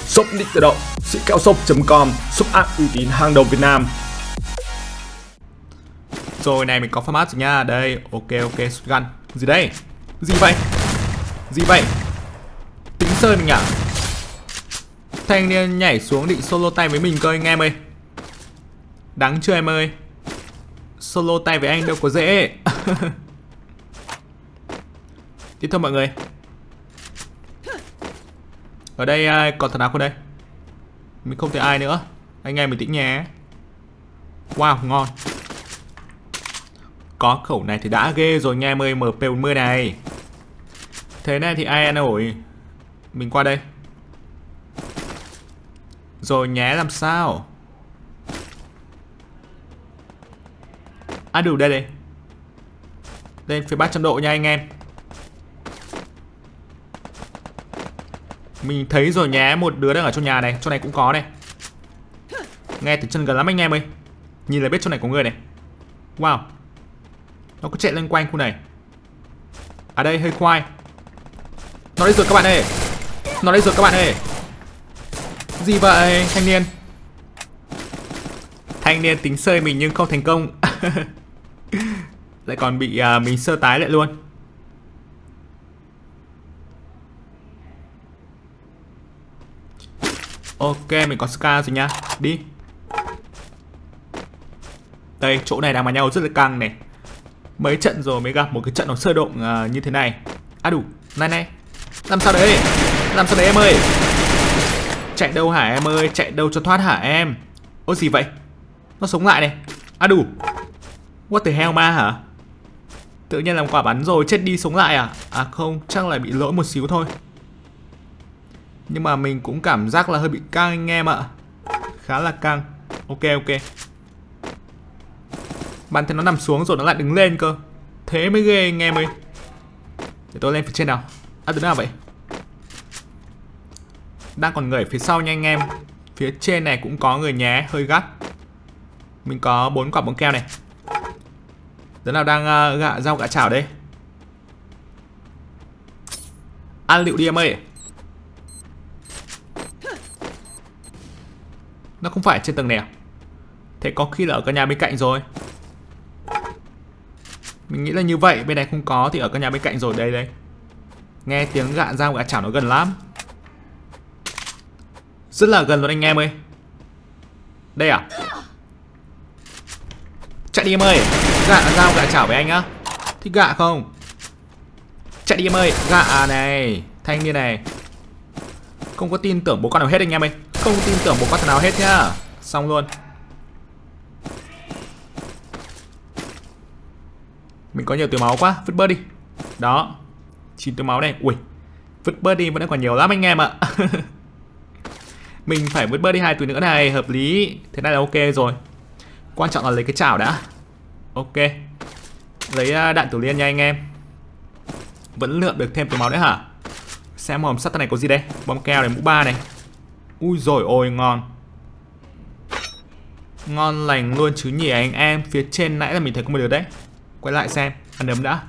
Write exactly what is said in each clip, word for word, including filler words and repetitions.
Shop Nick tự động, sĩ keo shop chấm com, shop app uy tín hàng đầu Việt Nam. Rồi này, mình có format rồi nha. Đây, ok ok, shotgun. Gì đây? Gì vậy? Gì vậy? Tính sơi mình à? Thanh niên nhảy xuống định solo tay với mình cơ anh em ơi. Đắng chưa em ơi? Solo tay với anh đâu có dễ. Tiếp thôi mọi người. Ở đây còn thằng nào không đây? Mình không thấy ai nữa. Anh em bình tĩnh nhé. Wow, ngon. Có khẩu này thì đã ghê rồi nha em ơi. M P bốn mươi này. Thế này thì ai ăn ổi. Mình qua đây. Rồi nhé, làm sao? À đủ đây đây. Lên phía ba trăm độ nha anh em. Mình thấy rồi nhé, một đứa đang ở trong nhà này. Chỗ này cũng có này. Nghe từ chân gần lắm anh em ơi. Nhìn là biết chỗ này có người này. Wow. Nó cứ chạy lên quanh khu này. À đây hơi khoai. Nó đây rồi các bạn ơi. Nó đây rồi các bạn ơi. Gì vậy thanh niên? Thanh niên tính sơi mình nhưng không thành công. Lại còn bị uh, mình sơ tái lại luôn. Ok, mình có Scar rồi nha. Đi. Đây, chỗ này đang mà nhau rất là căng này. Mấy trận rồi mới gặp một cái trận nó sơ động uh, như thế này. À đủ, này này. Làm sao đấy? Làm sao đấy em ơi? Chạy đâu hả em ơi? Chạy đâu cho thoát hả em? Ôi gì vậy? Nó sống lại này. À đủ. What the hell ma hả? Tự nhiên làm quả bắn rồi chết đi sống lại à? À không, chắc là bị lỗi một xíu thôi. Nhưng mà mình cũng cảm giác là hơi bị căng anh em ạ. Khá là căng. Ok ok. Bản thân nó nằm xuống rồi nó lại đứng lên cơ. Thế mới ghê anh em ơi. Để tôi lên phía trên nào. À từ nào vậy? Đang còn người ở phía sau nha anh em. Phía trên này cũng có người nhé. Hơi gắt. Mình có bốn quả bóng keo này. Đứa nào đang uh, gạ rau gạ chảo đây? Ăn liệu đi em ơi. Nó không phải trên tầng này à? Thế có khi là ở căn nhà bên cạnh rồi. Mình nghĩ là như vậy. Bên này không có thì ở căn nhà bên cạnh rồi. Đây đây. Nghe tiếng gạ rau gạ chảo nó gần lắm. Rất là gần luôn anh em ơi. Đây à? Chạy đi em ơi. Gạ rau gạ chảo với anh á. Thích gạ không? Chạy đi em ơi. Gạ này. Thanh niên này. Không có tin tưởng bố con nào hết anh em ơi. Không tin tưởng bố con nào hết nhá. Xong luôn. Mình có nhiều túi máu quá. Vứt bớt đi. Đó. chín túi máu này. Ui. Vứt bớt đi vẫn còn nhiều lắm anh em ạ. Mình phải vứt bớt đi hai túi nữa này. Hợp lý. Thế này là ok rồi. Quan trọng là lấy cái chảo đã. Ok. Lấy đạn tử liên nha anh em. Vẫn lượm được thêm túi máu nữa hả? Xem hòm sắt này có gì đây. Bom keo này, mũ ba này. Ui rồi ôi ngon. Ngon lành luôn chứ nhỉ anh em. Phía trên nãy là mình thấy có một đứa đấy. Quay lại xem. Ăn ấm đã.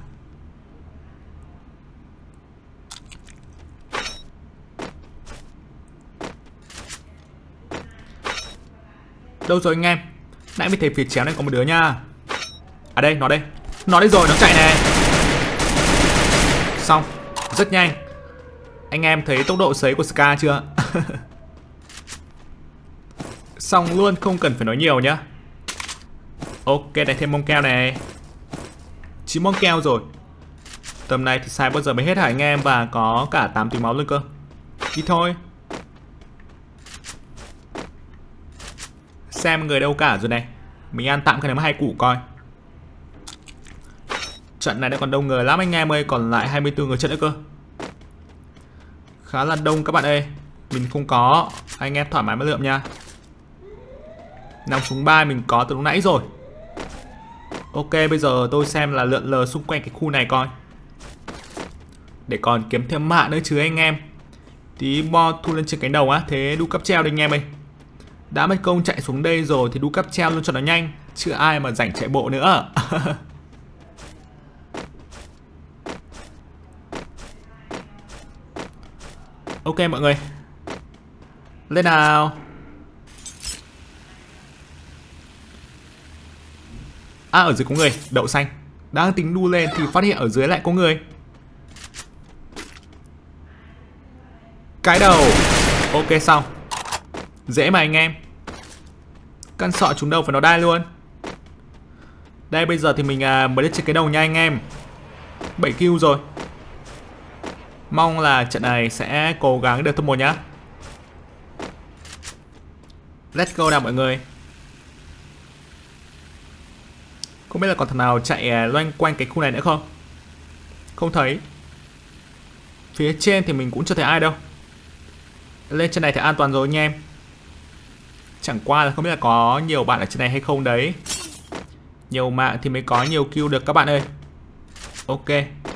Đâu rồi anh em? Nãy mình thấy phía chéo này có một đứa nha. À đây, nó đây. Nó đây rồi, nó chạy này. Xong, rất nhanh. Anh em thấy tốc độ sấy của Scar chưa? Xong luôn, không cần phải nói nhiều nhá. Ok, đây thêm bông keo này. chín bông keo rồi. Tầm này thì xài bao giờ mới hết hả anh em? Và có cả tám túi máu luôn cơ. Đi thôi. Xem người đâu cả rồi này. Mình ăn tạm cái nấm hai củ coi. Trận này đã còn đông người lắm anh em ơi. Còn lại hai mươi tư người trận nữa cơ. Khá là đông các bạn ơi. Mình không có. Anh em thoải mái mà lượm nha. Nòng súng ba mình có từ lúc nãy rồi. Ok, bây giờ tôi xem là lượn lờ xung quanh cái khu này coi. Để còn kiếm thêm mạng nữa chứ anh em. Tí bo thu lên trên cánh đầu á. Thế đu cắp treo đi anh em ơi. Đã mất công chạy xuống đây rồi thì đu cắp treo luôn cho nó nhanh. Chứ ai mà rảnh chạy bộ nữa. Ok mọi người. Lên nào. À, ở dưới có người. Đậu xanh. Đang tính đu lên thì phát hiện ở dưới lại có người. Cái đầu. Ok xong. Dễ mà anh em. Căn sọ trúng đầu phải nó đai luôn. Đây bây giờ thì mình à, mới lên trên cái đầu nha anh em. bảy kill rồi. Mong là trận này sẽ cố gắng được top một nhá. Let's go nào mọi người. Không biết là còn thằng nào chạy loanh quanh cái khu này nữa không? Không thấy. Phía trên thì mình cũng chưa thấy ai đâu. Lên trên này thì an toàn rồi anh em. Chẳng qua là không biết là có nhiều bạn ở trên này hay không đấy. Nhiều mạng thì mới có nhiều kill được các bạn ơi. Ok.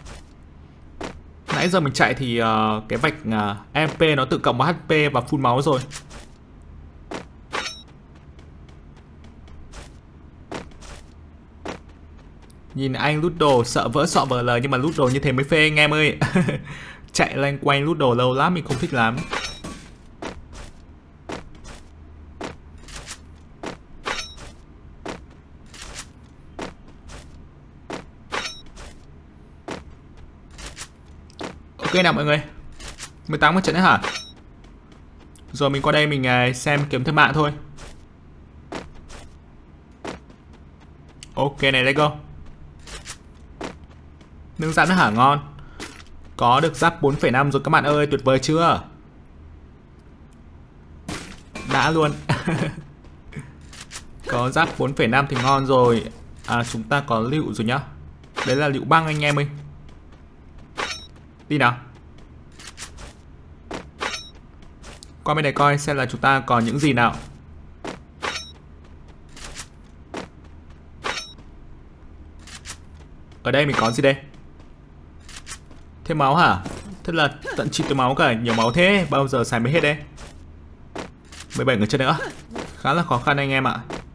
Nãy giờ mình chạy thì uh, cái vạch uh, em pê nó tự cộng một hát pê và full máu rồi. Nhìn anh lút đồ sợ vỡ sọ vờ lờ nhưng mà lút đồ như thế mới phê anh em ơi. Chạy loanh quanh lút đồ lâu lắm mình không thích lắm. Ok nào mọi người. mười tám cái trận đấy hả? Rồi mình qua đây mình xem kiếm thêm mạng thôi. Ok này, let's go. Nướng rán hả? Ngon. Có được giáp bốn phẩy năm rồi các bạn ơi, tuyệt vời chưa? Đã luôn. Có giáp bốn phẩy năm thì ngon rồi. À chúng ta có lựu rồi nhá. Đấy là lựu băng anh em ơi. Đi nào. Qua bên này coi xem là chúng ta còn những gì nào. Ở đây mình có gì đây? Thêm máu hả? Thế là tận chín túi máu cả. Nhiều máu thế, bao giờ xài mới hết đây? mười bảy người chơi nữa. Khá là khó khăn anh em ạ.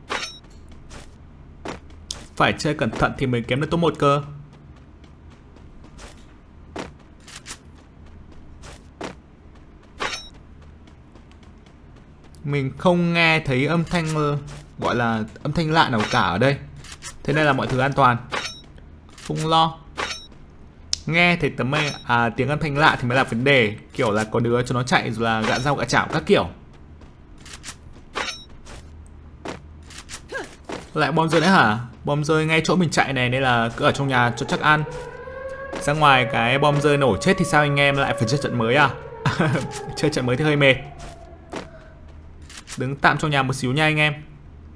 Phải chơi cẩn thận thì mới kiếm được top một cơ. Mình không nghe thấy âm thanh gọi là âm thanh lạ nào cả ở đây. Thế nên là mọi thứ an toàn. Không lo. Nghe thấy tấm à, tiếng âm thanh lạ thì mới là vấn đề. Kiểu là có đứa cho nó chạy rồi là gạ rau gạ chảo các kiểu. Lại bom rơi nữa hả? Bom rơi ngay chỗ mình chạy này nên là cứ ở trong nhà cho chắc ăn. Ra ngoài cái bom rơi nổ chết thì sao anh em, lại phải chơi trận mới à? Chơi trận mới thì hơi mệt. Đứng tạm trong nhà một xíu nha anh em.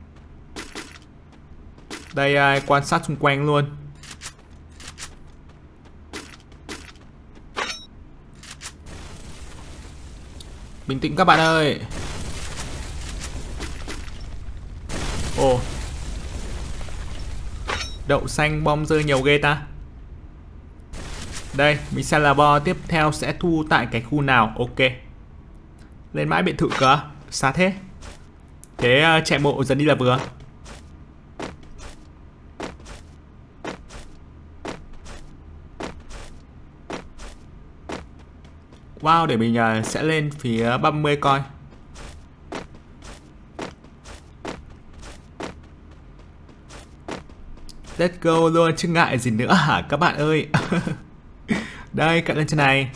Đây ai quan sát xung quanh luôn. Bình tĩnh các bạn ơi. Ồ. Đậu xanh bom rơi nhiều ghê ta. Đây, mình xem là bo tiếp theo sẽ thu tại cái khu nào. Ok. Lên mãi biệt thự cơ. Xa thế. Thế uh, chạy bộ dần đi là vừa. Wow, để mình uh, sẽ lên phía ba mươi coi. Let's go luôn, chứ ngại gì nữa hả các bạn ơi. Đây, cận lên trên này.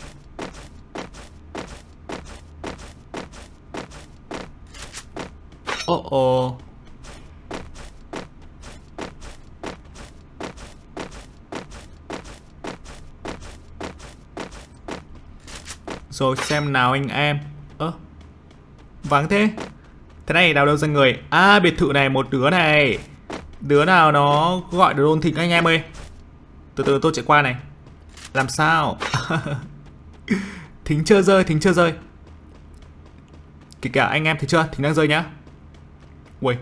Ồ oh, ồ oh. Rồi xem nào anh em. Ơ à, vắng thế. Thế này đào đâu ra người. À biệt thự này một đứa này. Đứa nào nó gọi drone thịt anh em ơi. Từ từ tôi chạy qua này. Làm sao? Thính chưa rơi, thính chưa rơi. Kể cả anh em thấy chưa, thính đang rơi nhá. Ui.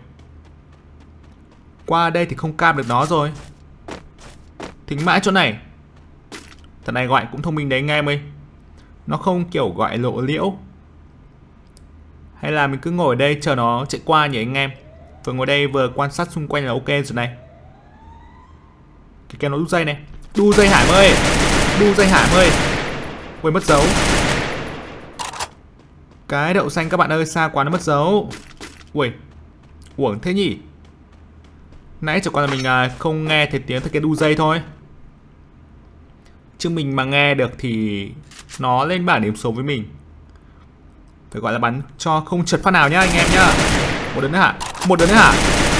Qua đây thì không cam được nó rồi. Thính mãi chỗ này. Thằng này gọi cũng thông minh đấy anh em ơi. Nó không kiểu gọi lộ liễu. Hay là mình cứ ngồi ở đây chờ nó chạy qua nhỉ anh em. Vừa ngồi đây vừa quan sát xung quanh là ok rồi này. Cái kèo nó đu dây này. Đu dây Hải ơi. Đu dây Hải ơi. Quên mất dấu. Cái đậu xanh các bạn ơi, xa quá nó mất dấu. Ui, uổng thế nhỉ. Nãy chẳng qua là mình à, không nghe thấy tiếng cái đu dây thôi. Chứ mình mà nghe được thì nó lên bảng điểm số với mình. Phải gọi là bắn cho không trượt phát nào nhá anh em nhá. Một đứa nữa hả? Một đứa nữa hả?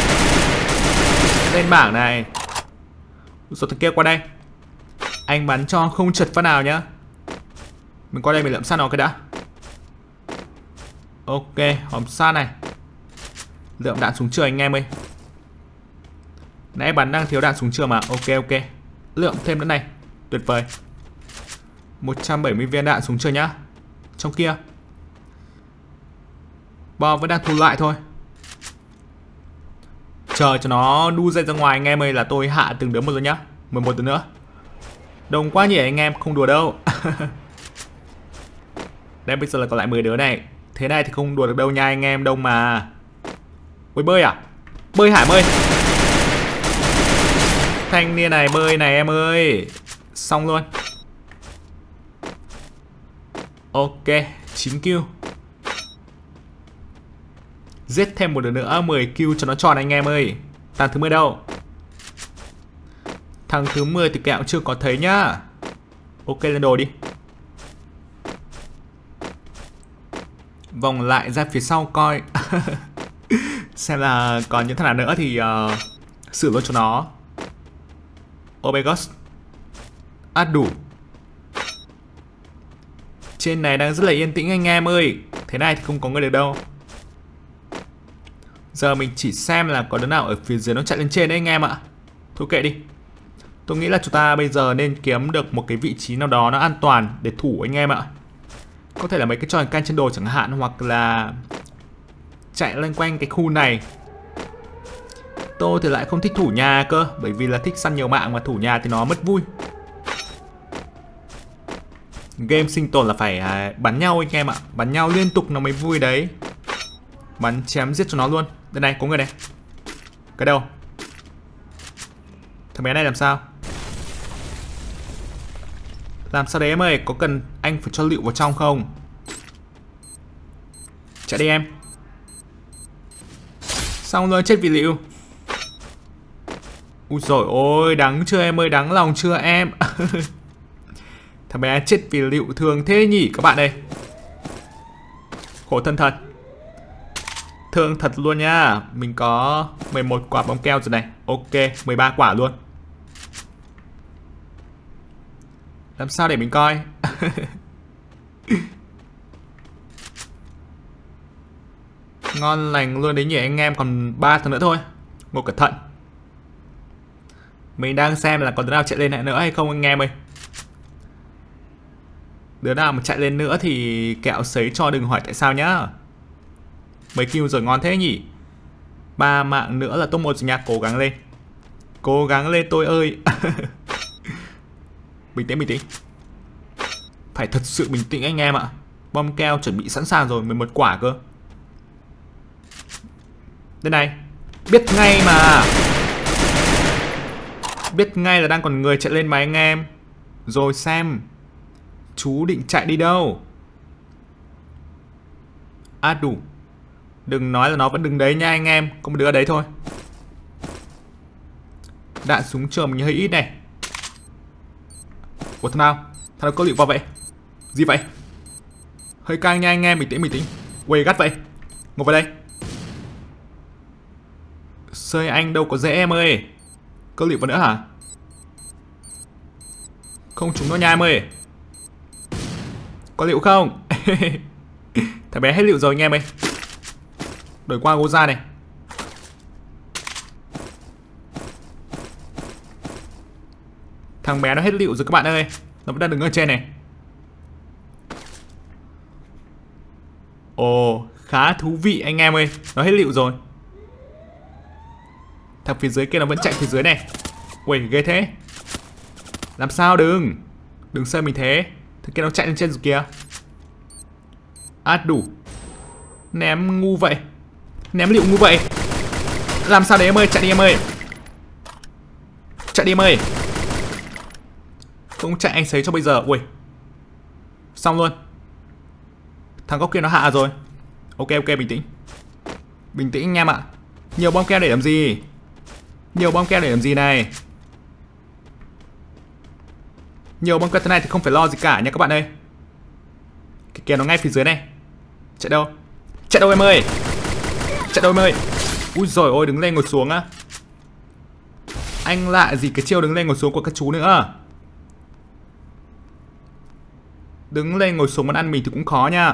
Lên bảng này. Rồi thằng kia qua đây. Anh bắn cho không trượt phát nào nhá. Mình qua đây mình lượm sát nó cái đã. Ok, hòm sát này. Lượm đạn súng trường anh em ơi. Nãy bắn đang thiếu đạn súng trường mà. Ok ok. Lượm thêm nữa này. Tuyệt vời. một trăm bảy mươi viên đạn súng trường nhá. Trong kia bom vẫn đang thu lại thôi. Chờ cho nó đu dây ra ngoài anh em ơi là tôi hạ từng đứa một rồi nhá. mười một đứa nữa. Đông quá nhỉ anh em, không đùa đâu. Đây bây giờ là còn lại mười đứa này. Thế này thì không đùa được đâu nha anh em, đông mà. Ôi bơi à? Bơi Hải ơi. Thanh niên này bơi này em ơi. Xong luôn. Ok, chín kill. Giết thêm một đứa nữa, mười kill cho nó tròn anh em ơi. Thằng thứ mười đâu? Thằng thứ mười thì kẹo chưa có thấy nhá. Ok, lên đồ đi. Vòng lại ra phía sau coi. Xem là còn những thằng nào nữa thì uh, xử luôn cho nó. Oh my god. À đủ. Trên này đang rất là yên tĩnh anh em ơi. Thế này thì không có người được đâu. Giờ mình chỉ xem là có đứa nào ở phía dưới nó chạy lên trên đấy anh em ạ. Thôi kệ đi. Tôi nghĩ là chúng ta bây giờ nên kiếm được một cái vị trí nào đó nó an toàn để thủ anh em ạ. Có thể là mấy cái trò canh trên đồ chẳng hạn, hoặc là chạy loanh quanh cái khu này. Tôi thì lại không thích thủ nhà cơ, bởi vì là thích săn nhiều mạng mà thủ nhà thì nó mất vui. Game sinh tồn là phải à, bắn nhau anh em ạ. Bắn nhau liên tục nó mới vui đấy. Bắn chém giết cho nó luôn. Đây này, có người này. Cái đâu? Thằng bé này làm sao? Làm sao đấy em ơi? Có cần anh phải cho lựu vào trong không? Chạy đi em. Xong rồi, chết vì lựu. Ui dồi ôi, đắng chưa em ơi? Đắng lòng chưa em? Thằng bé chết vì lựu thường thế nhỉ các bạn ơi. Khổ thân thật. Thương thật luôn nha. Mình có mười một quả bom keo rồi này. Ok, mười ba quả luôn. Làm sao để mình coi. Ngon lành luôn đấy nhỉ anh em. Còn ba thằng nữa thôi. Ngồi cẩn thận. Mình đang xem là còn đứa nào chạy lên nữa hay không anh em ơi. Đứa nào mà chạy lên nữa thì kẹo sấy cho đừng hỏi tại sao nhá. Mấy kill rồi ngon thế nhỉ. Ba mạng nữa là top một rồi nha. Cố gắng lên. Cố gắng lên tôi ơi. Bình tĩnh bình tĩnh. Phải thật sự bình tĩnh anh em ạ. Bom keo chuẩn bị sẵn sàng rồi. mười một quả cơ. Đây này. Biết ngay mà. Biết ngay là đang còn người chạy lên mà anh em. Rồi xem. Chú định chạy đi đâu? À đủ. Đừng nói là nó vẫn đứng đấy nha anh em. Có một đứa ở đấy thôi. Đạn súng trường mình hơi ít này. Ủa thằng nào? Thằng nào có lựu vào vậy? Gì vậy? Hơi căng nha anh em. Bình tĩnh bình tĩnh. Quay gắt vậy. Ngồi vào đây. Sơi anh đâu có dễ em ơi. Có lựu vào nữa hả? Không trúng nó nha em ơi. Có lựu không? Thằng bé hết lựu rồi anh em ơi. Đổi qua gô ra này. Thằng bé nó hết lựu rồi các bạn ơi. Nó vẫn đang đứng ở trên này. Ồ, khá thú vị anh em ơi. Nó hết lựu rồi. Thằng phía dưới kia nó vẫn chạy phía dưới này. Ui, ghê thế. Làm sao đừng. Đừng xem mình thế. Thằng kia nó chạy lên trên rồi kìa. À đủ. Ném ngu vậy. Ném lựu ngu vậy. Làm sao đấy em ơi, chạy đi em ơi. Chạy đi em ơi. Không chạy anh sấy cho bây giờ. Ui. Xong luôn. Thằng góc kia nó hạ rồi. Ok ok, bình tĩnh. Bình tĩnh anh em ạ. Nhiều bom keo để làm gì? Nhiều bom keo để làm gì này? Nhiều bom keo thế này thì không phải lo gì cả nha các bạn ơi. Cái kia nó ngay phía dưới này. Chạy đâu? Chạy đâu em ơi? Chạy đâu em ơi? Úi giời ôi, đứng lên ngồi xuống á. Anh lạ gì cái chiêu đứng lên ngồi xuống của các chú nữa. Đứng lên ngồi xuống mà ăn mình thì cũng khó nha.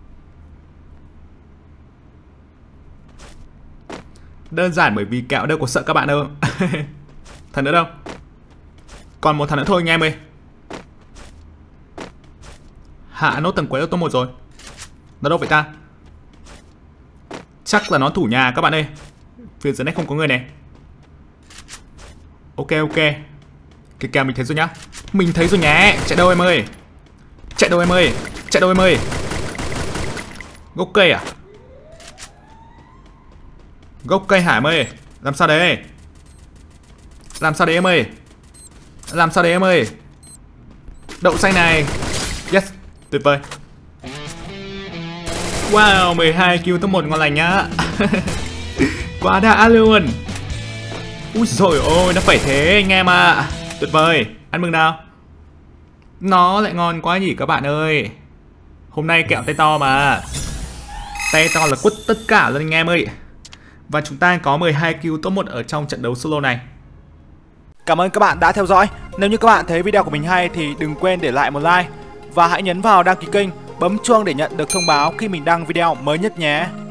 Đơn giản bởi vì kẹo đâu có sợ các bạn đâu. Thằng nữa đâu? Còn một thằng nữa thôi anh em ơi. Hạ nốt tầng cuối ô tô một rồi. Nó đâu vậy ta? Chắc là nó thủ nhà các bạn ơi. Phía dưới này không có người này. Ok ok. Cái kèo mình thấy rồi nhá. Mình thấy rồi nhé. Chạy đâu em ơi? Chạy đâu em ơi? Chạy đâu em ơi? Gốc cây à? Gốc cây hả em ơi? Làm sao đấy? Làm sao đấy em ơi? Làm sao đấy em ơi? Đậu xanh này. Yes, tuyệt vời. Wow, mười hai kill top một ngon lành nhá. Quá đã luôn. Úi dồi ôi, nó phải thế anh em ạ. À. Tuyệt vời, ăn mừng nào. Nó lại ngon quá nhỉ các bạn ơi. Hôm nay kẹo tay to mà. Tay to là quất tất cả luôn anh em ơi. Và chúng ta có mười hai kill top một ở trong trận đấu solo này. Cảm ơn các bạn đã theo dõi. Nếu như các bạn thấy video của mình hay thì đừng quên để lại một like. Và hãy nhấn vào đăng ký kênh, bấm chuông để nhận được thông báo khi mình đăng video mới nhất nhé.